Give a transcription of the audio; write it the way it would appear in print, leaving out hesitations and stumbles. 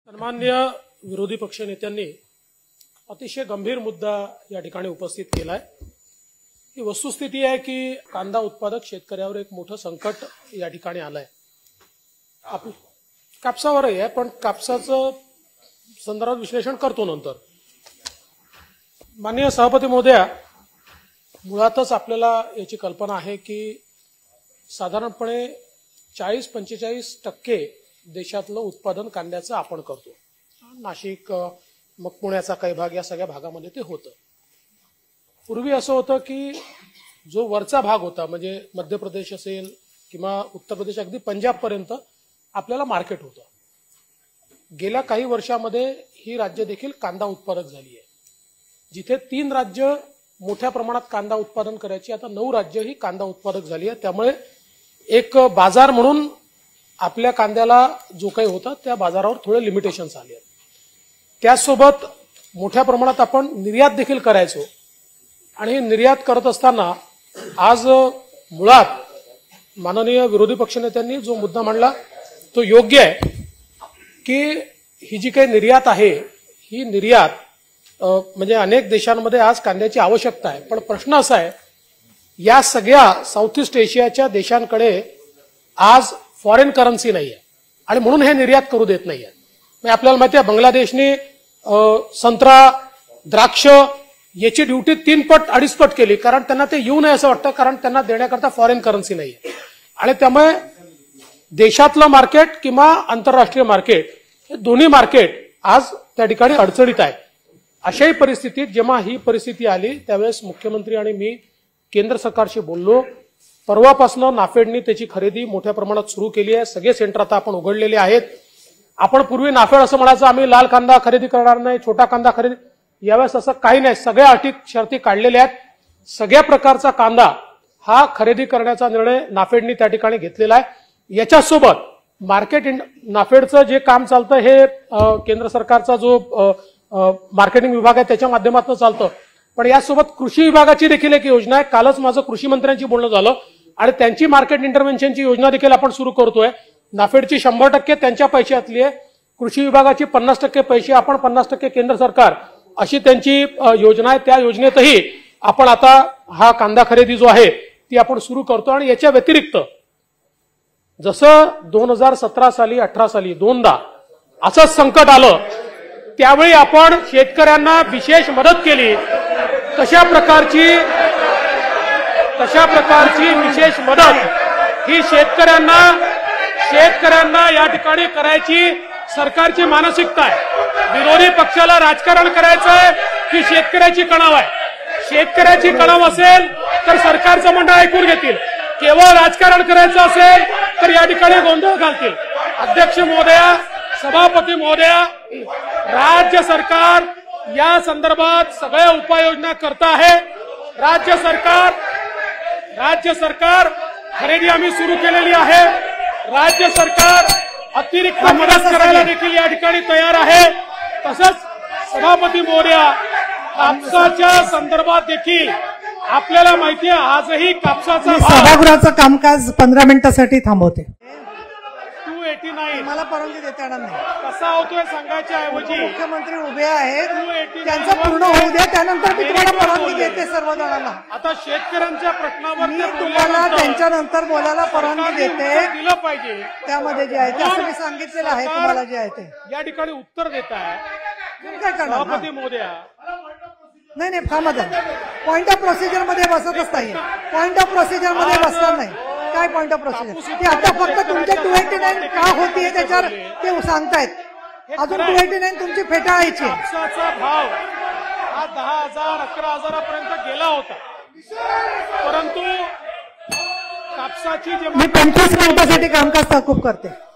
सन्माननीय विरोधी पक्षनेत्यांनी अतिशय गंभीर मुद्दा या ठिकाणी उपस्थित केलाय। ही वस्तुस्थिती आहे की कांदा उत्पादक शेतकऱ्यावर एक मोठं संकट या ठिकाणी आलंय। कापसावरही आहे, पण कापसाचं संदर्भात विश्लेषण करतो नंतर। माननीय सभापती महोदया, मुळातच आपल्याला याची कल्पना आहे की साधारणपणे 40-45% देशातलं उत्पादन कांद्याचं आपण करतो। नाशिक, मग पुण्याचा काही भाग, या सगळ्या भागामध्ये ते होतं। पूर्वी असं होतं की जो वरचा भाग होता, म्हणजे मध्य प्रदेश असेल किंवा उत्तर प्रदेश, अगदी पंजाब पर्यंत आपल्याला मार्केट होतं। गेल्या काही वर्षामध्ये ही राज्य देखील कांदा उत्पादक झाली आहे। जिथे 3 राज्य मोठ्या प्रमाणात कांदा उत्पादन करायची, आता 9 राज्य ही कांदा उत्पादक झाली आहे। त्यामुळे एक बाजार म्हणून आपल्या कांद्याला जो काही होता त्या बाजारावर थोडे लिमिटेशन्स आले आहेत। त्यासोबत मोठ्या प्रमाणात आपण निर्यात देखील करायचो, आणि निर्यात करत असताना आज मुळात माननीय विरोधी पक्षनेत्यांनी जो मुद्दा मांडला तो योग्य आहे की ही जी काही निर्यात आहे, ही निर्यात म्हणजे अनेक देशांमध्ये आज कांद्याची आवश्यकता आहे। पण प्रश्न असा आहे, या सगळ्या साऊथ ईस्ट एशियाच्या देशांकडे आज फॉरेन करन्सी नाही आहे, आणि म्हणून हे निर्यात करू देत नाही आहे। म्हणजे आपल्याला माहिती आहे, बांगलादेशने संत्रा, द्राक्ष याची ड्युटी 3 पट 2.5 पट केली, कारण त्यांना ते येऊ नये असं वाटतं, कारण त्यांना देण्याकरता फॉरेन करन्सी नाही आहे। आणि त्यामुळे देशातलं मार्केट किंवा आंतरराष्ट्रीय मार्केट हे दोन्ही मार्केट आज त्या ठिकाणी अडचणीत आहेत। अशाही परिस्थितीत जेव्हा ही परिस्थिती आली त्यावेळेस मुख्यमंत्री आणि मी केंद्र सरकारशी बोललो। परवापासून नाफेडनी त्याची खरेदी मोठ्या प्रमाणात सुरू केली आहे। सगळे सेंटर आता आपण उघडलेले आहेत। आपण पूर्वी नाफेड असं म्हणायचं, आम्ही लाल कांदा खरेदी करणार नाही, छोटा कांदा खरेदी, यावेळेस असं काही नाही। सगळ्या अटी शर्ती काढलेल्या आहेत। सगळ्या प्रकारचा कांदा हा खरेदी करण्याचा निर्णय नाफेडनी त्या ठिकाणी घेतलेला आहे। याच्यासोबत मार्केट नाफेडचं जे काम चालतं हे केंद्र सरकारचा जो मार्केटिंग विभाग आहे त्याच्या माध्यमातून चालतं, पण यासोबत कृषी विभागाची देखील एक योजना आहे। कालच माझं कृषी मंत्र्यांशी बोलणं झालं, आणि त्यांची मार्केट इंटरव्हेन्शनची योजना देखील आपण सुरू करतोय। नाफेडची 100% त्यांच्या पैशातली आहे, कृषी विभागाची 50% पैसे आपण, 50% केंद्र सरकार, अशी त्यांची योजना आहे। त्या योजनेतही आपण आता हा कांदा खरेदी जो आहे ती आपण सुरू करतो। आणि याच्या व्यतिरिक्त जसं 2017 साली 18 साली दोनदा असंच संकट आलं, त्यावेळी आपण शेतकऱ्यांना विशेष मदत केली, तशा प्रकारची विशेष मदत ही शेतकऱ्यांना या ठिकाणी करायची सरकारची मानसिकता आहे। विरोधी पक्षाला राजकारण करायचं आहे की शेतकऱ्याची कणाव आहे? शेतकऱ्याची कणाव असेल तर सरकारचं म्हणणं ऐकून घेतील, केवळ राजकारण करायचं असेल तर या ठिकाणी गोंधळ घालतील। अध्यक्ष महोदया, सभापती महोदया, राज्य सरकार या संदर्भात सगळ्या उपाययोजना करत आहे। राज्य सरकार खरेदी आम्ही सुरू केलेली आहे। राज्य सरकार अतिरिक्त मदत करायला देखील या ठिकाणी तयार आहे। तसंच सभापती महोदया, कापसाच्या संदर्भात देखील आपल्याला माहिती आहे, आजही कापसाचा सभागृहाचं कामकाज 15 मिनिटांसाठी थांबवते। 289 मला परवानगी देता येणार नाही। कसा होतोय सांगायच्या ऐवजी मुख्यमंत्री उभे आहेत, त्यांचं पूर्ण होऊ द्या, त्यानंतर मी तुम्हाला परवानगी देते सर्व जणांना। आता शेतकऱ्यांच्या प्रश्नावर मी तुम्हाला त्यांच्यानंतर बोलायला परवानगी देते, दिलं पाहिजे त्यामध्ये जे आहे ते असं मी सांगितलेलं आहे तुम्हाला, जे आहे ते या ठिकाणी उत्तर देत आहे। काय करणार सभापती महोदया, नाही थांबा जरा, पॉइंट ऑफ प्रोसिजर मध्ये बसतच नाही, पॉइंट ऑफ प्रोसिजर मध्ये बसणार नाही। काय पॉइंट ऑफ प्रोसिजर? ते आता फक्त तुमचे 289 का होतीये त्याच्यावर ते सांगतायत, अजून 289 तुमची फेटाळायची। कापसाचा भाव हा 10,000 11,000 गेला होता, परंतु कापसाची मी 25 मिनिटांसाठी कामकाज तहकूब करते।